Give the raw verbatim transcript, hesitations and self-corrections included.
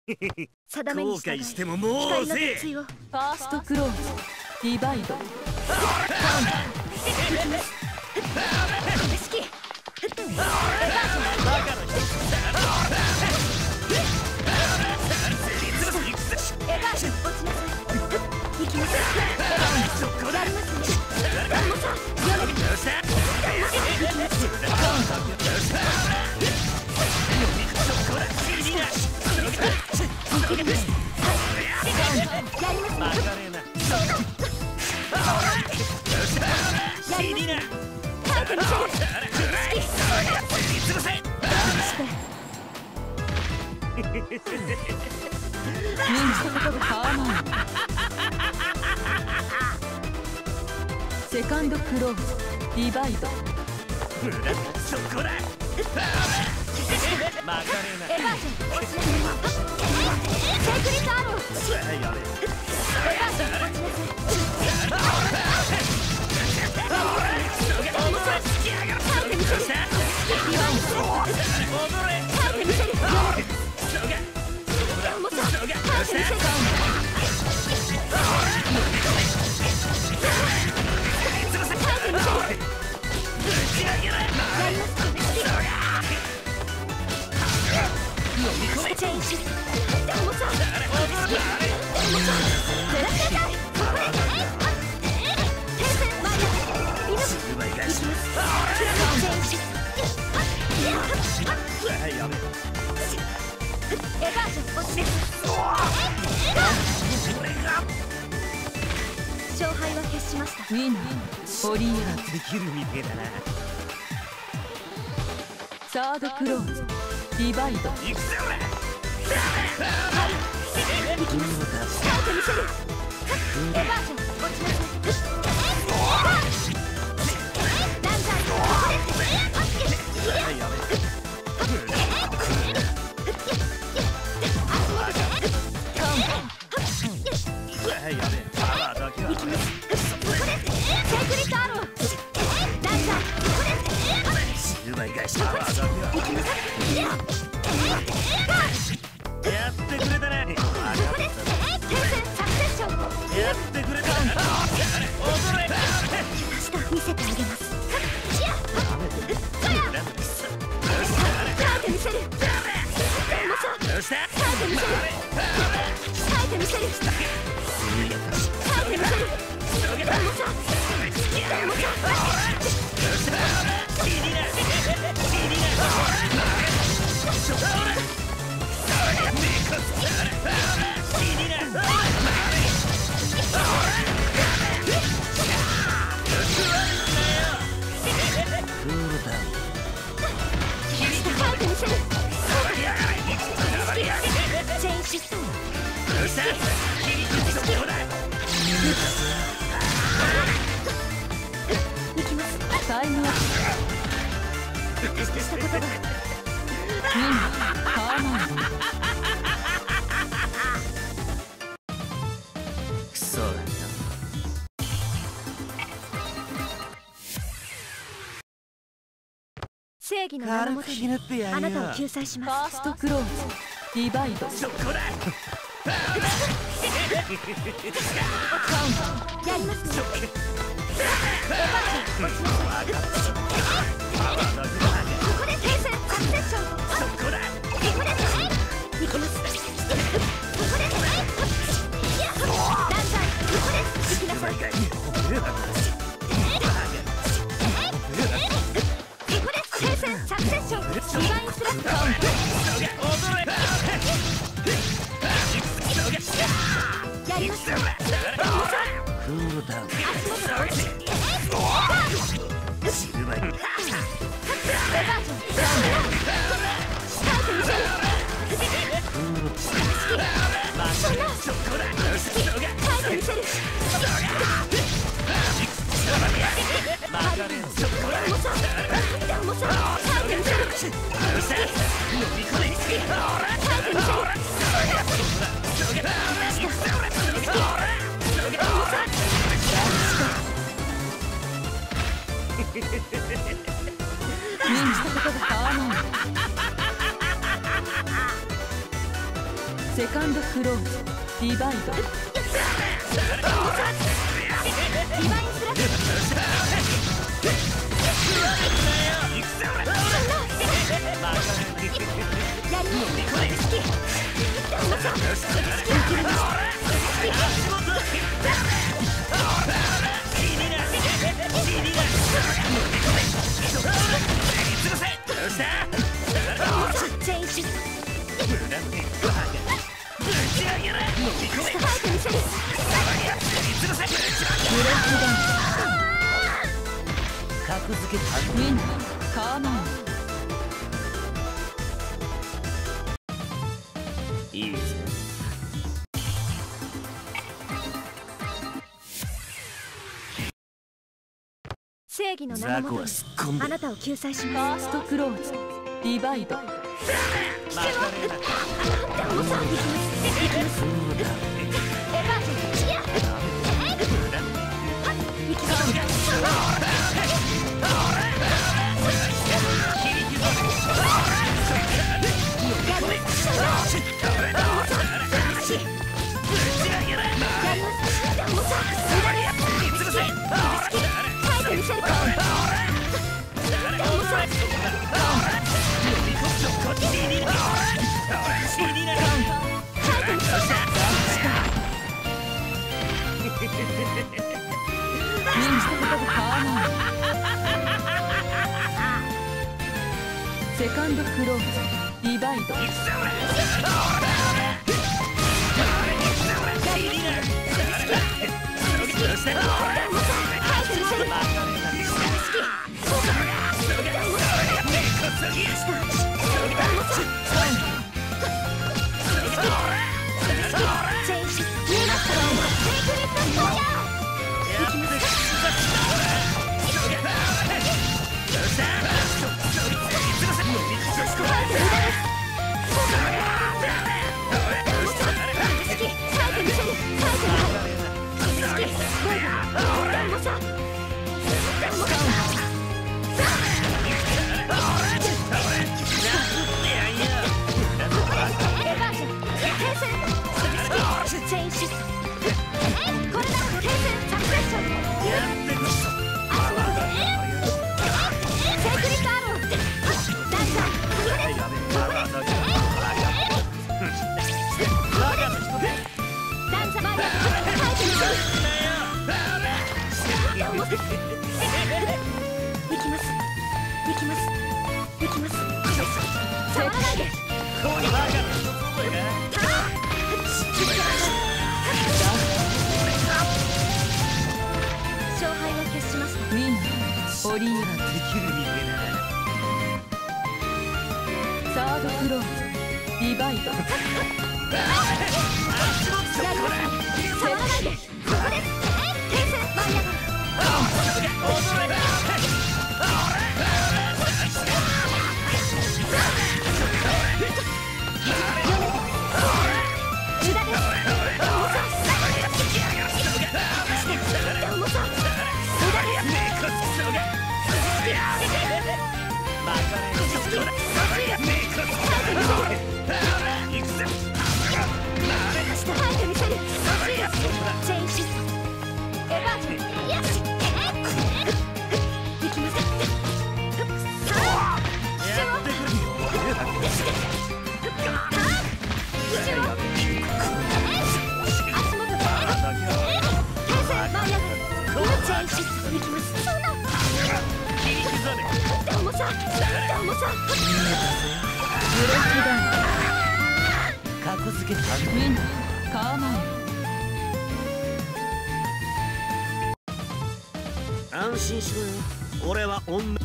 定めに従い光の鉄槌を。 ファーストクローズディバイド。 式エバージョン。エバージョン落ちなさい。行きます。やりますね。ガンモさんやれ。行きます。 セカンドクローズディバイド。 そこだ。マカレーナ。 エバージョン落ちなさい。セークリットアロー。エバージョン落ちなさい。勝敗は決しました。 ウィナーオリエン。 できるみてえだな。 サードクローズディバイド。 行くぜ俺。 行きます。スタート見せる。エバージョン落ちなさい。ランジャーここです。 やってくれたね。 やってくれた。 踊れ。 見せてあげます。見せる。見せる。 タイムアップ。 したことが。 ウィナーハーマン。 クソだな。 正義の名のもとにあなたを救済します。 ファーストクローズディバイド。 そこだ。 やりますね。ここで停戦サクセッション。ここで行きます。ここでランサーここで行きなさい。ここで停戦サクセッション。ディバインスラット。やります。 クールダウン。シルバー。セセカンドクローズディバイドディバインスラッシュやります好き重さ好きできるんですチェイシス格付けたウィンナーカーマイいいぜ。 正義の名のもとにあなたを救済しフまァーストクローズディバイドす。重さいきますエヴァージョンチアいきセカンドクローズディバイドオリエンできるみてサードクローズディバイド格付けたウィンナーカーマイ安心しろよ。俺は女